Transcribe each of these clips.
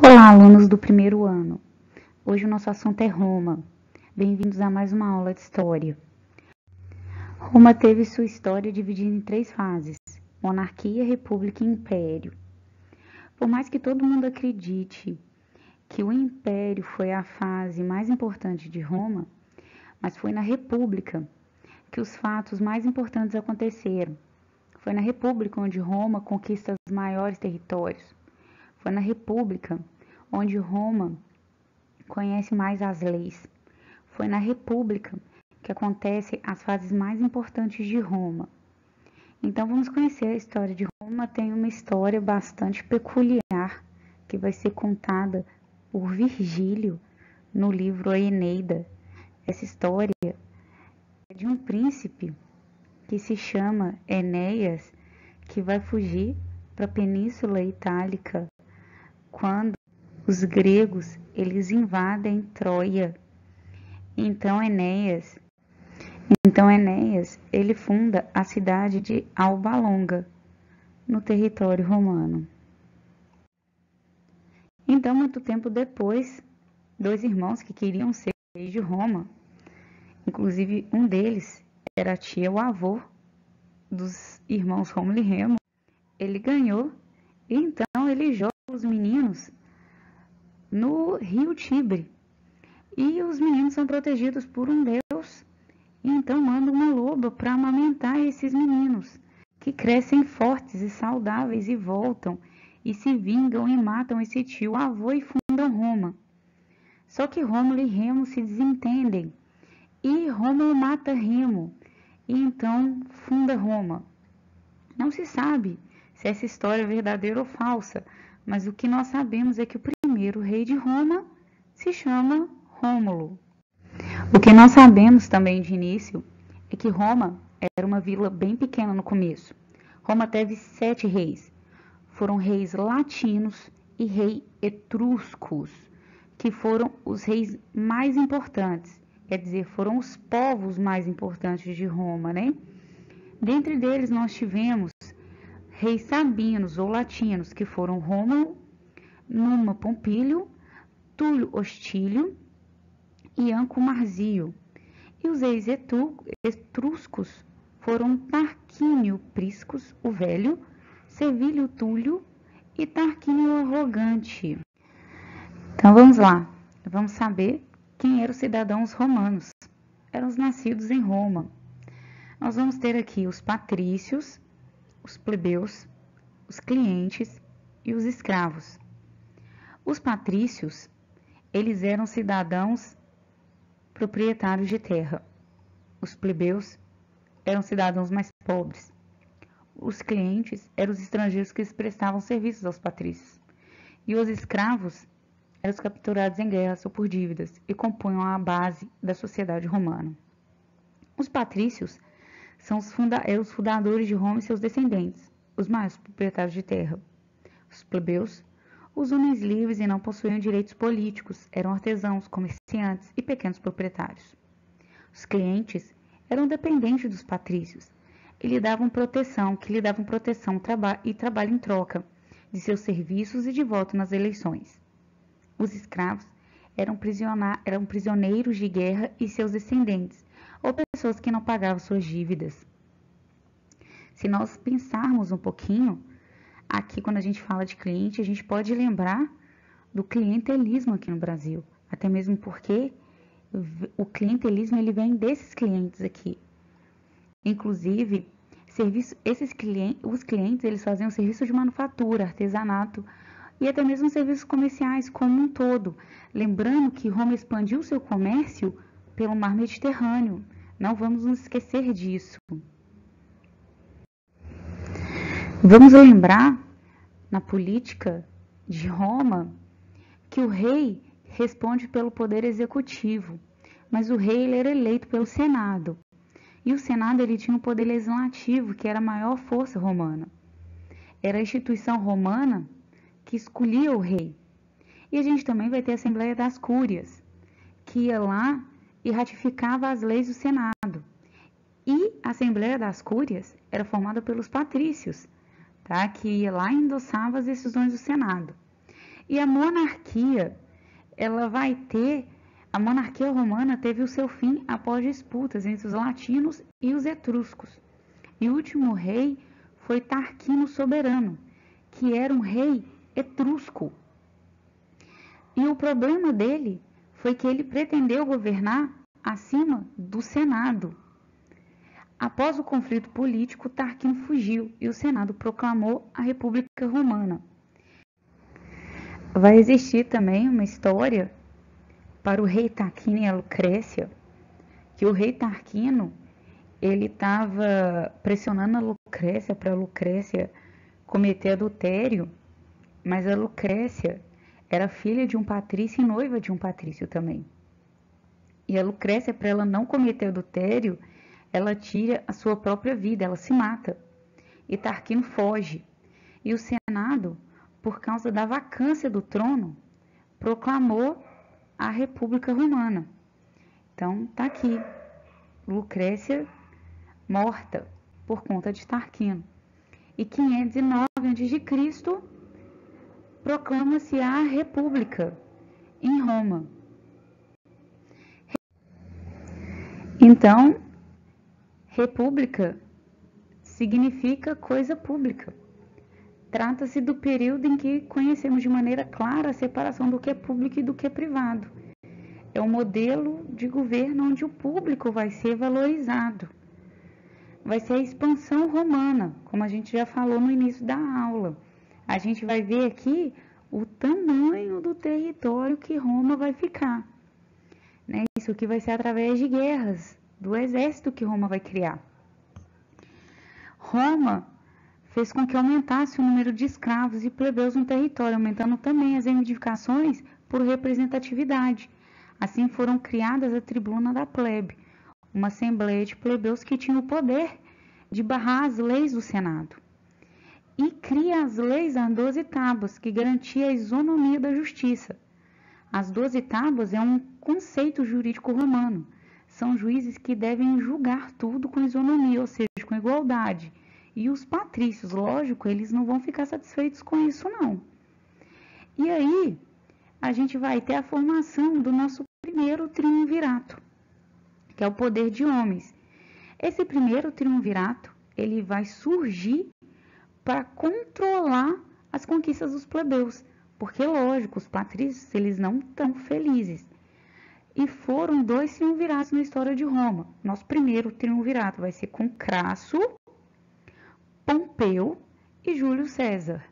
Olá, alunos do primeiro ano. Hoje o nosso assunto é Roma. Bem-vindos a mais uma aula de história. Roma teve sua história dividida em 3 fases: monarquia, república e império. Por mais que todo mundo acredite que o império foi a fase mais importante de Roma, mas foi na república que os fatos mais importantes aconteceram. Foi na república onde Roma conquista os maiores territórios. Foi na república onde Roma conhece mais as leis. Foi na república que acontecem as fases mais importantes de Roma. Então vamos conhecer a história de Roma. Tem uma história bastante peculiar que vai ser contada por Virgílio no livro A Eneida. Essa história é de um príncipe que se chama Enéas, que vai fugir para a Península Itálica quando os gregos eles invadem Troia. Então Enéas ele funda a cidade de Alba Longa, no território romano. Então, muito tempo depois, 2 irmãos que queriam ser reis de Roma, inclusive um deles era a tia, o avô dos irmãos Rômulo e Remo, ele ganhou, e então ele joga os meninos no rio Tibre. E os meninos são protegidos por um deus, e então manda uma loba para amamentar esses meninos, que crescem fortes e saudáveis e voltam, e se vingam e matam esse tio avô e fundam Roma. Só que Rômulo e Remo se desentendem, e Rômulo mata Remo, e então funda Roma. Não se sabe se essa história é verdadeira ou falsa, mas o que nós sabemos é que o primeiro rei de Roma se chama Rômulo. O que nós sabemos também de início é que Roma era uma vila bem pequena no começo. Roma teve 7 reis. Foram reis latinos e reis etruscos, que foram os reis mais importantes. Quer dizer, foram os povos mais importantes de Roma, né? Dentre deles nós tivemos reis sabinos ou latinos, que foram Rômulo, Numa Pompílio, Túlio Hostílio e Anco Marzio. E os reis etruscos foram Tarquínio Priscus, o Velho, Servilio Túlio e Tarquínio o Arrogante. Então vamos lá, vamos saber quem eram os cidadãos romanos. Eram os nascidos em Roma. Nós vamos ter aqui os patrícios, os plebeus, os clientes e os escravos. Os patrícios, eles eram cidadãos proprietários de terra. Os plebeus eram cidadãos mais pobres. Os clientes eram os estrangeiros que prestavam serviços aos patrícios. E os escravos eram os capturados em guerras ou por dívidas e compunham a base da sociedade romana. Os patrícios eram os fundadores de Roma e seus descendentes, os maiores proprietários de terra. Os plebeus, os homens livres e não possuíam direitos políticos, eram artesãos, comerciantes e pequenos proprietários. Os clientes eram dependentes dos patrícios e lhe davam proteção e trabalho em troca de seus serviços e de voto nas eleições. Os escravos eram prisioneiros de guerra e seus descendentes, ou pessoas que não pagavam suas dívidas. Se nós pensarmos um pouquinho, aqui quando a gente fala de cliente, a gente pode lembrar do clientelismo aqui no Brasil, até mesmo porque o clientelismo ele vem desses clientes aqui. Inclusive, os clientes eles faziam serviço de manufatura, artesanato e até mesmo serviços comerciais como um todo. Lembrando que Roma expandiu seu comércio pelo mar Mediterrâneo. Não vamos nos esquecer disso. Vamos lembrar, na política de Roma, que o rei responde pelo poder executivo, mas o rei ele era eleito pelo Senado. E o Senado ele tinha um poder legislativo, que era a maior força romana. Era a instituição romana que escolhia o rei. E a gente também vai ter a Assembleia das Cúrias, que ia lá e ratificava as leis do Senado. E a Assembleia das Cúrias era formada pelos patrícios, tá? Que ia lá e endossava as decisões do Senado. E a monarquia, a monarquia romana teve o seu fim após disputas entre os latinos e os etruscos. E o último rei foi Tarquino Soberano, que era um rei etrusco. E o problema dele foi que ele pretendeu governar acima do Senado. Após o conflito político, Tarquino fugiu e o Senado proclamou a República Romana. Vai existir também uma história para o rei Tarquino e a Lucrécia, que o rei Tarquino ele estava pressionando a Lucrécia para a Lucrécia cometer adultério, mas a Lucrécia era filha de um patrício e noiva de um patrício também. E a Lucrécia, para ela não cometer adultério, ela tira a sua própria vida, ela se mata. E Tarquino foge. E o Senado, por causa da vacância do trono, proclamou a República Romana. Então, tá aqui, Lucrécia morta por conta de Tarquino. E 509 a.C., proclama-se a República em Roma. Então, República significa coisa pública. Trata-se do período em que conhecemos de maneira clara a separação do que é público e do que é privado. É um modelo de governo onde o público vai ser valorizado. Vai ser a expansão romana, como a gente já falou no início da aula. A gente vai ver aqui o tamanho do território que Roma vai ficar. Né? Isso aqui vai ser através de guerras, do exército que Roma vai criar. Roma fez com que aumentasse o número de escravos e plebeus no território, aumentando também as reivindicações por representatividade. Assim foram criadas a tribuna da plebe, uma assembleia de plebeus que tinha o poder de barrar as leis do Senado. E cria as leis às 12 tábuas, que garantia a isonomia da justiça. As 12 tábuas é um conceito jurídico romano. São juízes que devem julgar tudo com isonomia, ou seja, com igualdade. E os patrícios, lógico, eles não vão ficar satisfeitos com isso, não. E aí, a gente vai ter a formação do nosso primeiro triunvirato, que é o poder de homens. Esse primeiro triunvirato, ele vai surgir para controlar as conquistas dos plebeus, porque, lógico, os patrícios, eles não estão felizes. E foram 2 triunviratos na história de Roma. Nosso primeiro triunvirato vai ser com Crasso, Pompeu e Júlio César.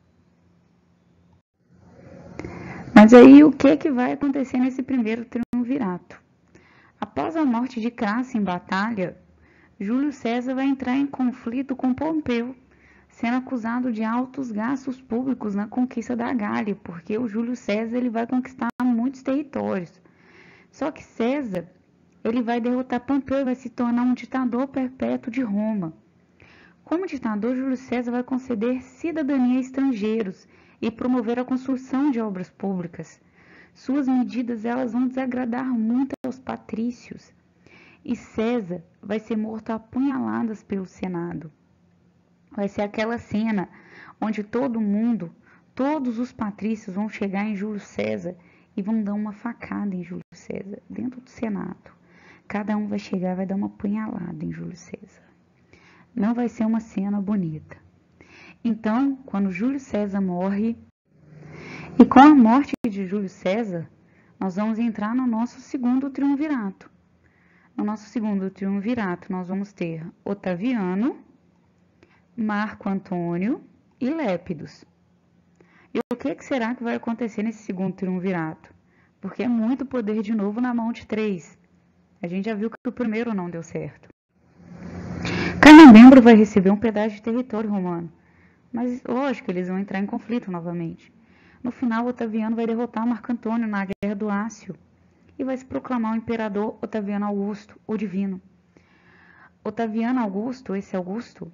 Mas aí, o que vai acontecer nesse primeiro triunvirato? Após a morte de Crasso em batalha, Júlio César vai entrar em conflito com Pompeu, sendo acusado de altos gastos públicos na conquista da Gália, porque o Júlio César ele vai conquistar muitos territórios. Só que César ele vai derrotar Pompeu e vai se tornar um ditador perpétuo de Roma. Como ditador, Júlio César vai conceder cidadania a estrangeiros e promover a construção de obras públicas. Suas medidas elas vão desagradar muito aos patrícios. E César vai ser morto a apunhaladas pelo Senado. Vai ser aquela cena onde todo mundo, todos os patrícios vão chegar em Júlio César e vão dar uma facada em Júlio César, dentro do Senado. Cada um vai chegar e vai dar uma apunhalada em Júlio César. Não vai ser uma cena bonita. Então, quando Júlio César morre, e com a morte de Júlio César, nós vamos entrar no nosso segundo triunvirato. No nosso segundo triunvirato, nós vamos ter Otaviano, Marco Antônio e Lépidos. E o que será que vai acontecer nesse segundo triunvirato? Porque é muito poder de novo na mão de 3. A gente já viu que o primeiro não deu certo. Cada membro vai receber um pedaço de território romano. Mas, lógico, eles vão entrar em conflito novamente. No final, Otaviano vai derrotar Marco Antônio na Guerra do Ácio e vai se proclamar o imperador Otaviano Augusto, o Divino. Otaviano Augusto, esse Augusto,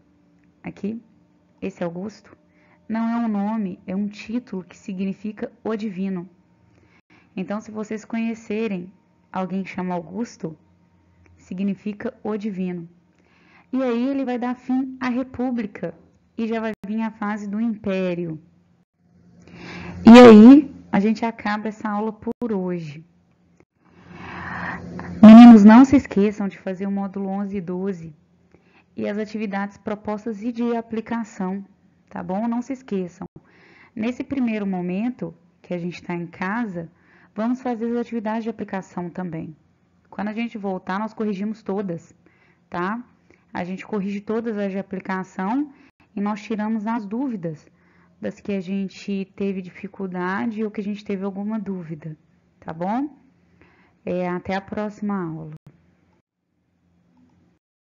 não é um nome, é um título que significa o Divino. Então, se vocês conhecerem alguém que chama Augusto, significa o Divino. E aí ele vai dar fim à República e já vai vir a fase do Império. E aí a gente acaba essa aula por hoje. Meninos, não se esqueçam de fazer o módulo 11 e 12 e as atividades propostas e de aplicação, tá bom? Não se esqueçam. Nesse primeiro momento que a gente está em casa, vamos fazer as atividades de aplicação também. Quando a gente voltar, nós corrigimos todas, tá? A gente corrige todas as de aplicação e nós tiramos as dúvidas das que a gente teve dificuldade ou que a gente teve alguma dúvida, tá bom? Até a próxima aula.